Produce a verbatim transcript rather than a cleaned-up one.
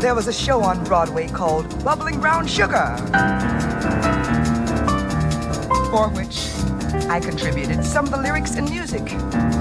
there was a show on Broadway called Bubbling Brown Sugar, for which I contributed some of the lyrics and music.